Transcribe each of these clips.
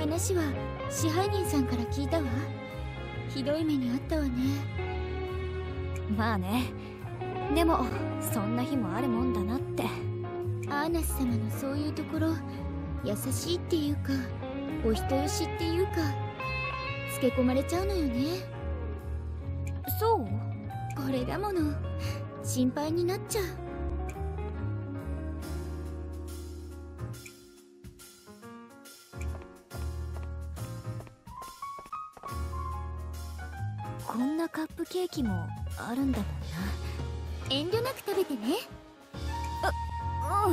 話は支配人さんから聞いたわ。ひどい目にあったわね。 まあね、でもそんな日もあるもんだなって。 アーナス様のそういうところ、優しいっていうかお人よしっていうか、つけ込まれちゃうのよね。 そう？ これだもの、心配になっちゃう。 こんなカップケーキもあるんだもんな。 遠慮なく食べてね。 うん。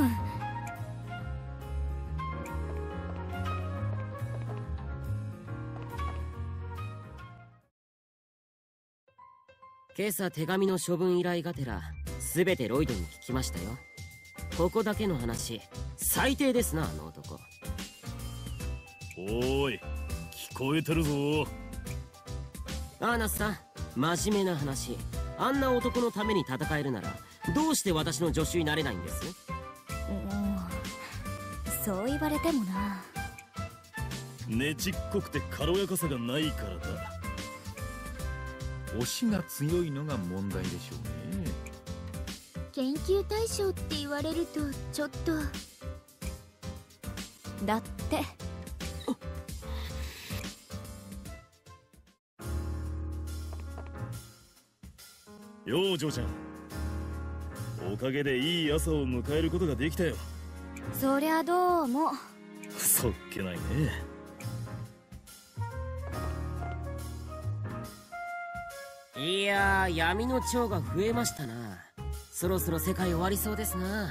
今朝手紙の処分依頼がてら全てロイドに聞きましたよ。ここだけの話、最低ですな、あの男。 おーい、聞こえてるぞ。 アーナスさん、真面目な話、あんな男のために戦えるならどうして私の助手になれないんです？ そう言われてもな。 ねちっこくて軽やかさがないからだ。 推しが強いのが問題でしょうね。 研究対象って言われるとちょっと。 だってよう嬢ちゃん、おかげでいい朝を迎えることができたよ。 そりゃどうも。 そっけないね。 いやー、闇の蝶が増えましたな。そろそろ世界終わりそうですな。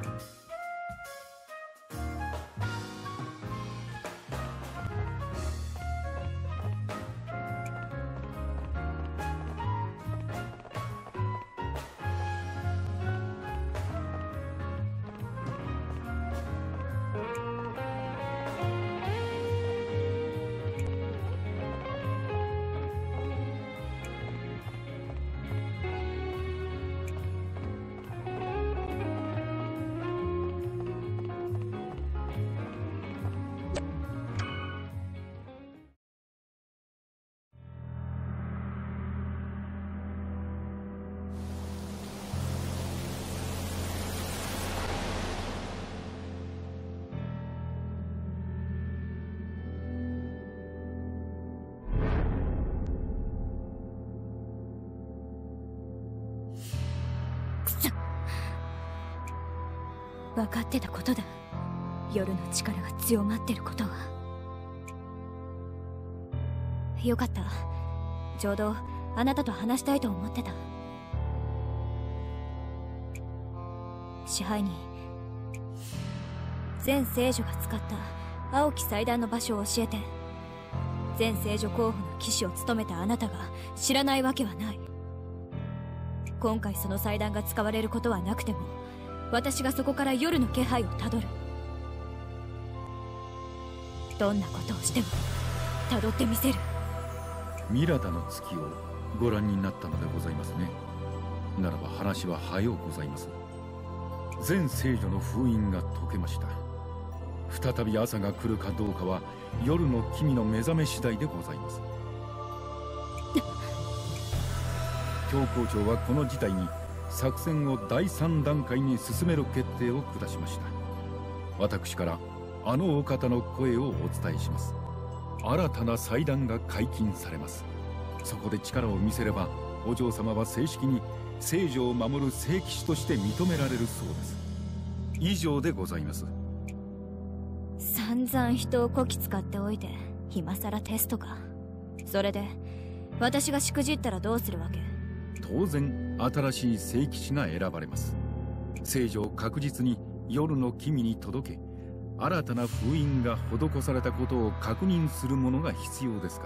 分かってたことだ。夜の力が強まってることは。よかった。ちょうどあなたと話したいと思ってた。支配人、全聖女が使った青き祭壇の場所を教えて。全聖女候補の騎士を務めたあなたが知らないわけはない。今回その祭壇が使われることはなくても、私がそこから夜の気配をたどる。どんなことをしてもたどってみせる。 ミラダの月をご覧になったのでございますね。ならば話は早うございます。全聖女の封印が解けました。再び朝が来るかどうかは夜の君の目覚め次第でございます。教皇庁はこの事態に作戦を第3段階に進める決定を下しました。私からあのお方の声をお伝えします。新たな祭壇が解禁されます。そこで力を見せればお嬢様は正式に聖女を守る聖騎士として認められるそうです。以上でございます。 散々人をこき使っておいて今さらテストか。それで私がしくじったらどうするわけ？ 当然新しい聖騎士が選ばれます。聖女を確実に夜の君に届け、新たな封印が施されたことを確認するものが必要ですから。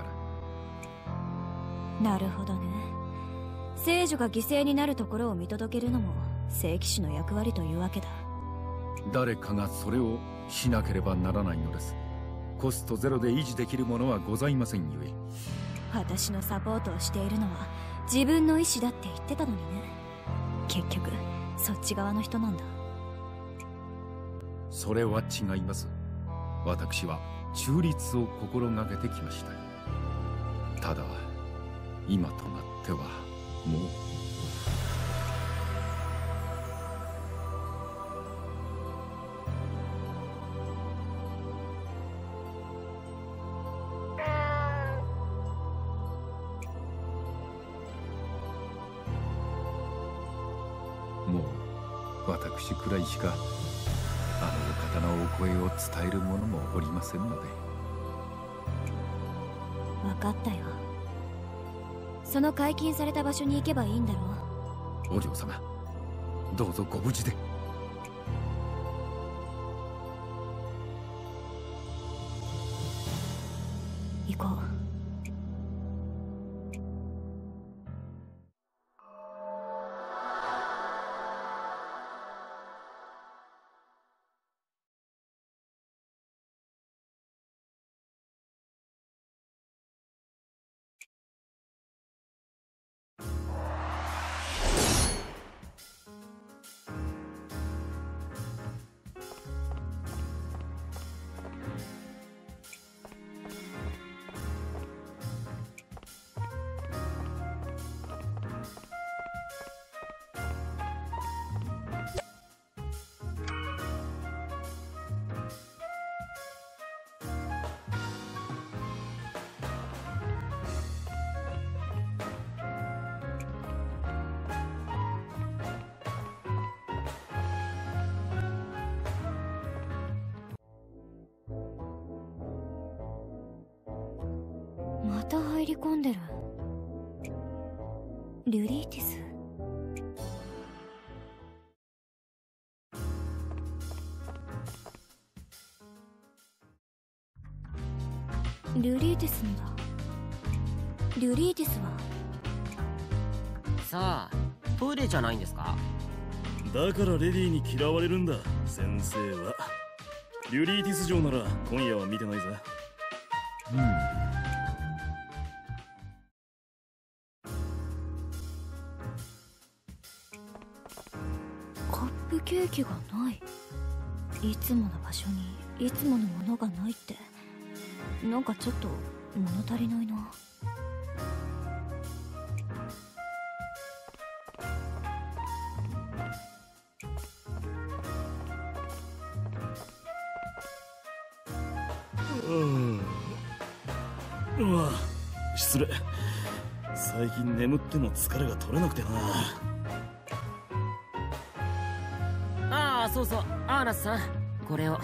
なるほどね。聖女が犠牲になるところを見届けるのも聖騎士の役割というわけだ。 誰かがそれをしなければならないのです。コストゼロで維持できるものはございませんゆえ。 私のサポートをしているのは自分の意思だって言ってたのにね。結局そっち側の人なんだ。 それは違います。私は中立を心がけてきました。ただ今となってはもう私くらいしかあのお方のお声を伝える者もおりませんので。 分かったよ。その解禁された場所に行けばいいんだろう。お嬢様、どうぞご無事で。 行こう。また入り込んでる。リュリーティス。リュリーティスのだ。リュリーティスはさあ、トイレじゃないんですか？ だからレディーに嫌われるんだ、先生は。リュリーティス城なら今夜は見てないぜ。 カップケーキがない。いつもの場所にいつものものがないって、なんかちょっと物足りないな。 うわ、失礼。最近眠っても疲れが取れなくてな。 ああ、そうそう、アーナスさん、これを。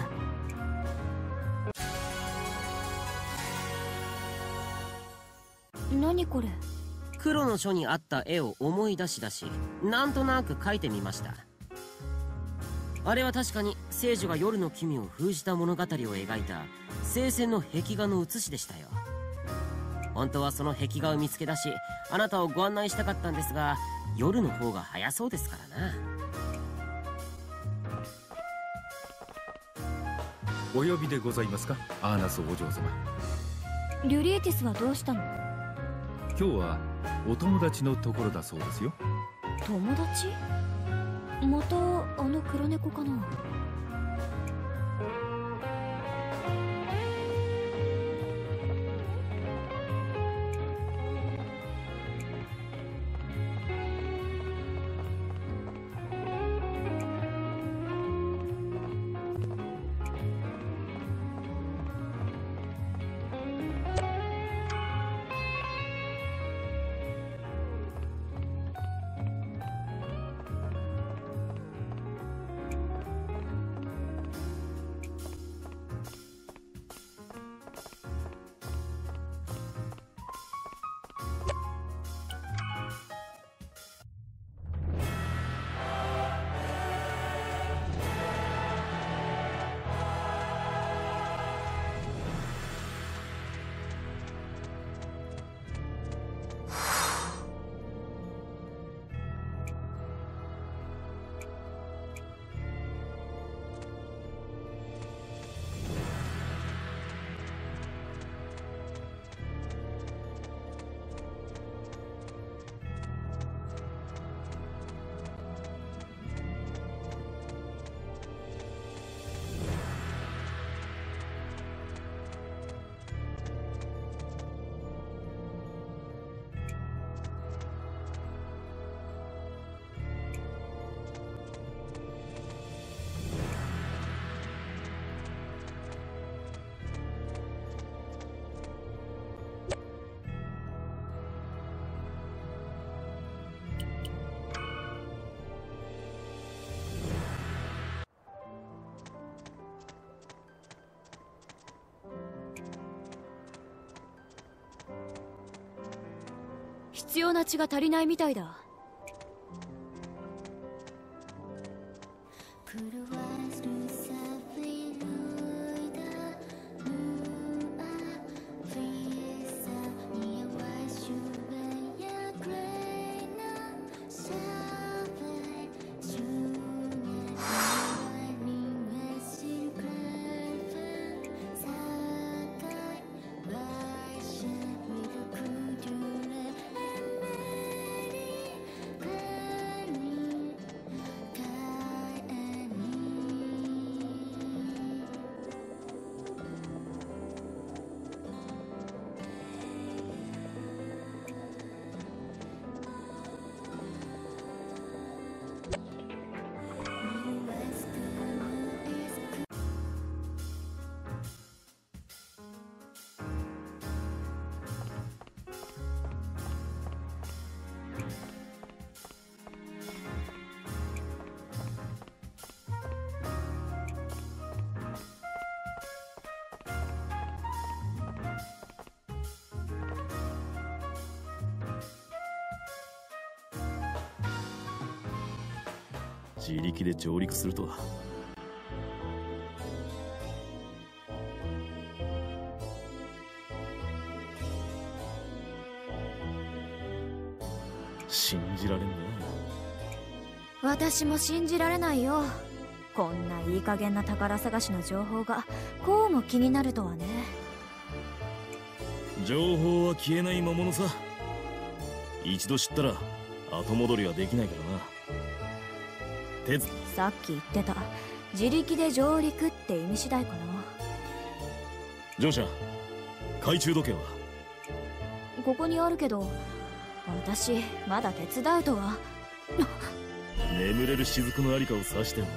何これ？ 黒の書にあった絵を思い出しなんとなく描いてみました。あれは確かに聖女が夜の君を封じた物語を描いた聖戦の壁画の写しでしたよ。本当はその壁画を見つけ出し、あなたをご案内したかったんですが、夜の方が早そうですからな。 お呼びでございますか、アーナスお嬢様。 リュリーティスはどうしたの？ 今日はお友達のところだそうですよ。 友達？またあの黒猫かな？ 必要な血が足りないみたいだ。 自力で上陸するとは。信じられんな。 私も信じられないよ。こんないい加減な宝探しの情報がこうも気になるとはね。 情報は消えない魔物さ。一度知ったら後戻りはできないからな。 さっき言ってた自力で上陸って意味次第かな。 乗車、懐中時計はここにあるけど、私まだ手伝うとは。 眠れる雫のありかを指してるな。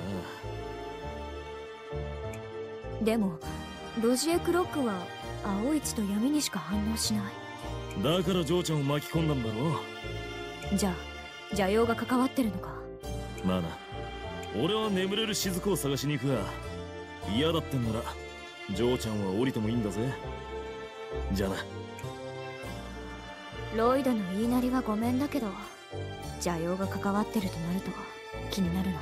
でもロジエクロックは青い血と闇にしか反応しない。 だからジョーちゃんを巻き込んだんだろ。 じゃあ邪陽が関わってるのか。 まあな。俺は眠れる雫を探しに行くが、嫌だってんならジョーちゃんは降りてもいいんだぜ。じゃあな。 ロイドの言いなりはごめんだけど、邪陽が関わってるとなると気になるな。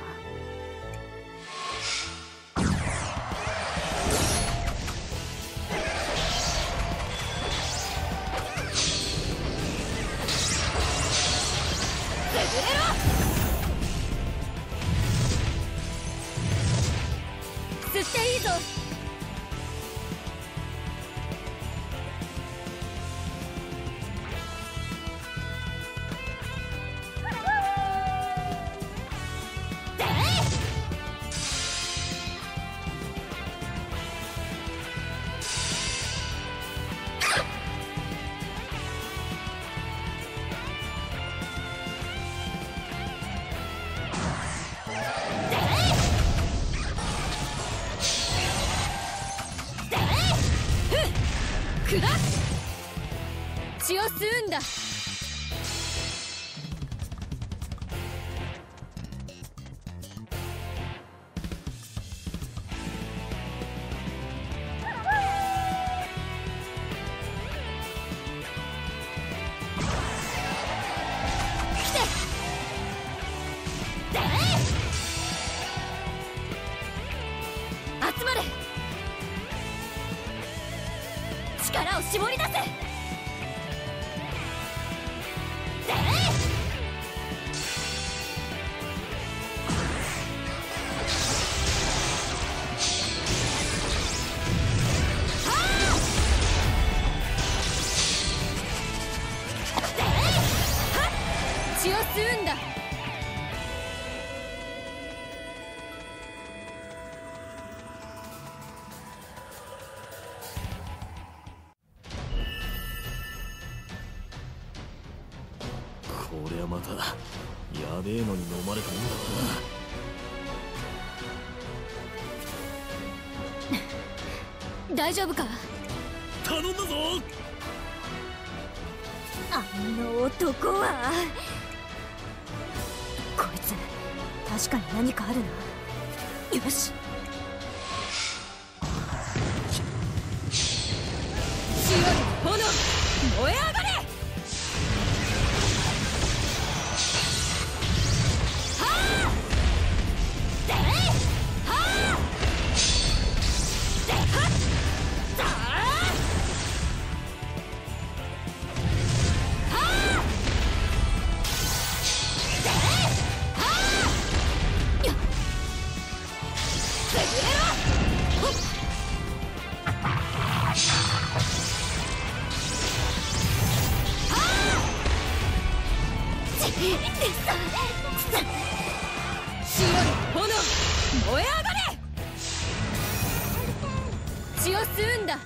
吸っていいぞ。血を吸うんだ。集まれ。力を絞り出せ。血を吸うんだ。 こりゃまたやべえのに飲まれたんだな。大丈夫か。 頼んだぞ。 あの男は。こいつ確かに何かあるな。よし。潮の炎、燃え上がれ。 血を吸うんだ。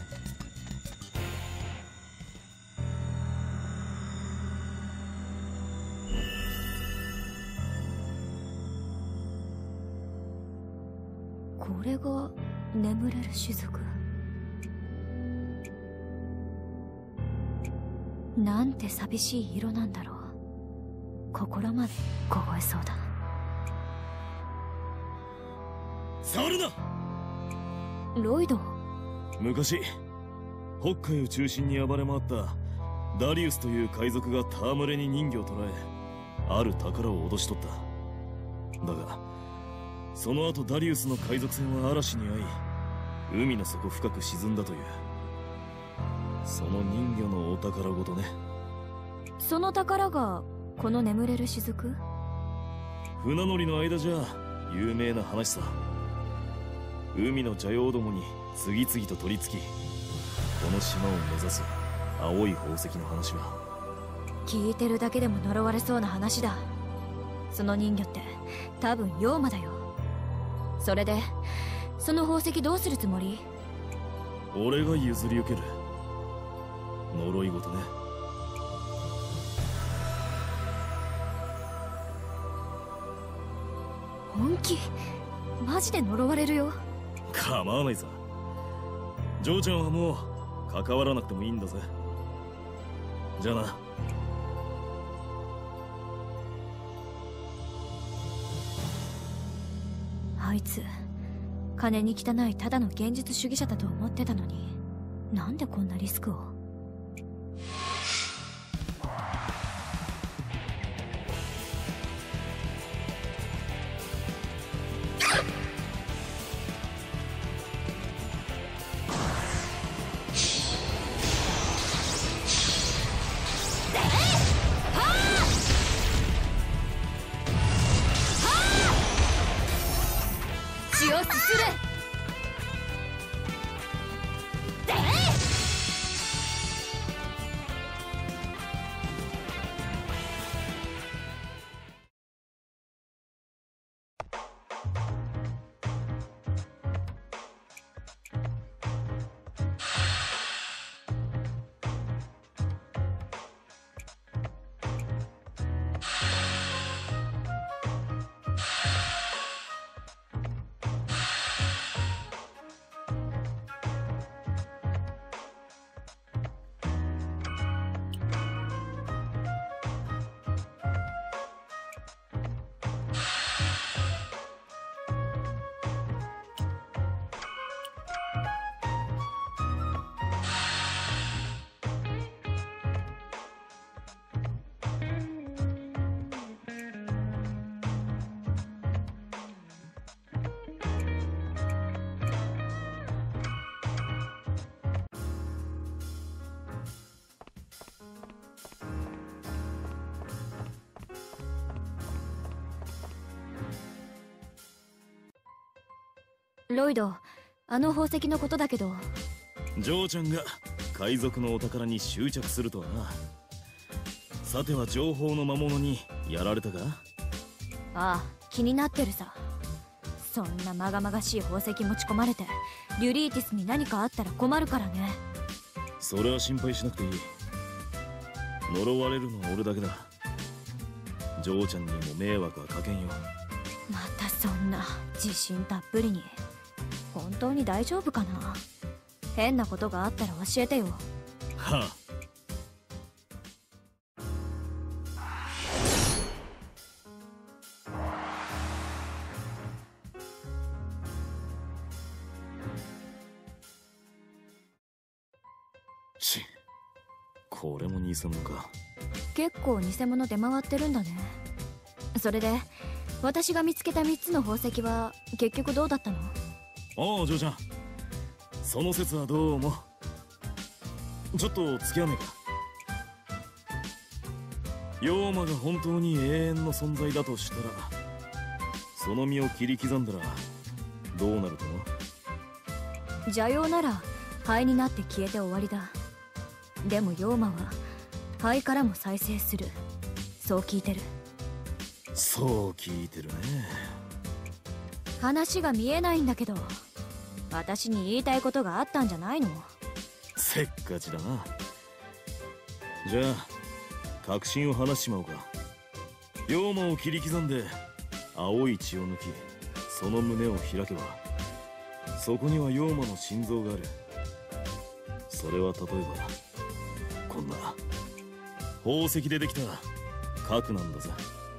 これが眠れる雫。なんて寂しい色なんだろう。心まで凍えそうだ。 触るな。 ロイド。 昔北海を中心に暴れ回ったダリウスという海賊が戯れに人魚を捕らえ、ある宝を脅し取った。だがその後ダリウスの海賊船は嵐に遭い、海の底深く沈んだという。その人魚のお宝ごとね。 その宝がこの眠れる雫？ 船乗りの間じゃ有名な話さ。海の邪妖どもに次々と取り付き、この島を目指す青い宝石の話は。 聞いてるだけでも呪われそうな話だ。その人魚って多分妖魔だよ。それでその宝石どうするつもり？ 俺が譲り受ける。呪い事ね。 本気？マジで呪われるよ。 構わないさ。ジョーちゃんはもう関わらなくてもいいんだぜ。じゃあな。 あいつ金に汚いただの現実主義者だと思ってたのに、なんでこんなリスクを。血をすすれ。ロイド、あの宝石のことだけど。 ジョーちゃんが海賊のお宝に執着するとはな。さては情報の魔物にやられたか？ ああ、気になってるさ。そんなまがまがしい宝石持ち込まれてリュリーティスに何かあったら困るからね。 それは心配しなくていい。呪われるのは俺だけだ。ジョーちゃんにも迷惑はかけんよ。 またそんな自信たっぷりに。本当に大丈夫かな？変なことがあったら教えてよ。 はあ。これも偽物か。 結構偽物出回ってるんだね。それで私が見つけた3つの宝石は結局どうだったの？ ああ、ジョーちゃん、その説はどうも。ちょっと付き合わねえか。妖魔が本当に永遠の存在だとしたら、その身を切り刻んだらどうなると思う？ 邪妖なら灰になって消えて終わりだ。でも妖魔は灰からも再生する。そう聞いてる。 そう聞いてるね。 話が見えないんだけど。 私に言いたいことがあったんじゃないの？ せっかちだな。じゃあ確信を話しちまおうか。妖魔を切り刻んで青い血を抜き、その胸を開けばそこには妖魔の心臓がある。それは例えばこんな宝石でできた核なんだぜ。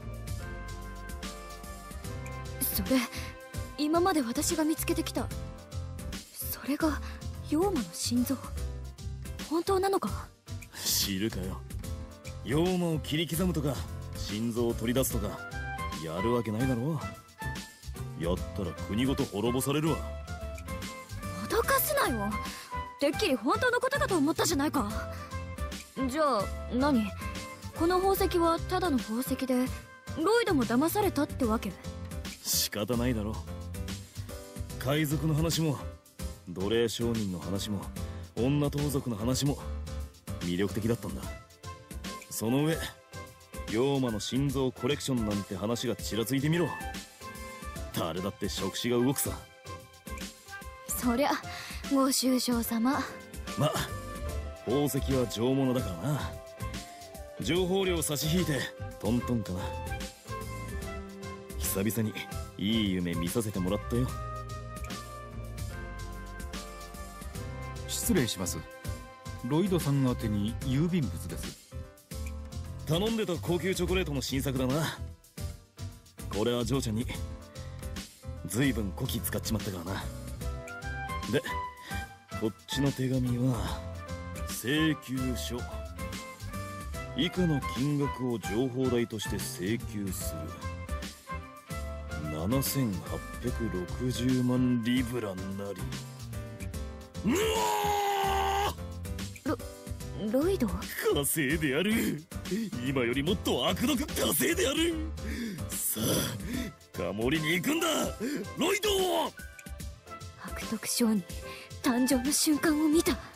それ、今まで私が見つけてきた、それが妖魔の心臓、本当なのか？ 知るかよ。妖魔を切り刻むとか心臓を取り出すとかやるわけないだろう。やったら国ごと滅ぼされるわ。 脅かすなよ。てっきり本当のことかと思ったじゃないか。じゃあ何、この宝石はただの宝石でロイドも騙されたってわけ？ 仕方ないだろ。海賊の話も奴隷商人の話も女盗賊の話も魅力的だったんだ。その上妖魔の心臓コレクションなんて話がちらついてみろ。誰だって触手が動くさ。 そりゃご愁傷様。 ま、宝石は上物だからな。情報量差し引いてトントンかな。久々にいい夢見させてもらったよ。 失礼します。ロイドさん宛てに郵便物です。 頼んでた高級チョコレートの新作だな。これは嬢ちゃんにずいぶんこき使っちまったからな。でこっちの手紙は請求書。以下の金額を情報代として請求する。7860万リブラなり。うわー！ロイド？ 稼いでやる。今よりもっと悪毒稼いでやる。さあカモリに行くんだロイド。 悪徳商人誕生の瞬間を見た。